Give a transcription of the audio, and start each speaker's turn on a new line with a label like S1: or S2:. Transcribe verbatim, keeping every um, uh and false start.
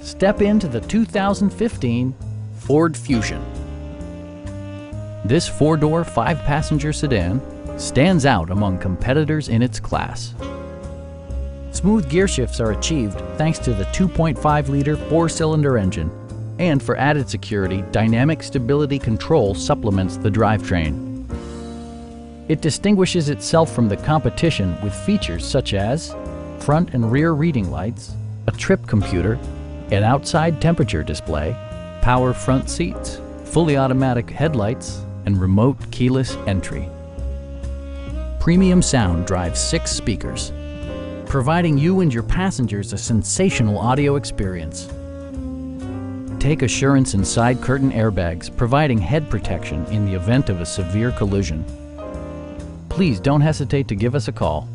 S1: Step into the two thousand fifteen Ford Fusion. This four-door, five-passenger sedan stands out among competitors in its class. Smooth gear shifts are achieved thanks to the two point five liter four-cylinder engine, and for added security, dynamic stability control supplements the drivetrain. It distinguishes itself from the competition with features such as front and rear reading lights, a trip computer, an outside temperature display, power front seats, fully automatic headlights, and remote keyless entry. Premium sound drives six speakers, providing you and your passengers a sensational audio experience. Take assurance in side curtain airbags, providing head protection in the event of a severe collision. Please don't hesitate to give us a call.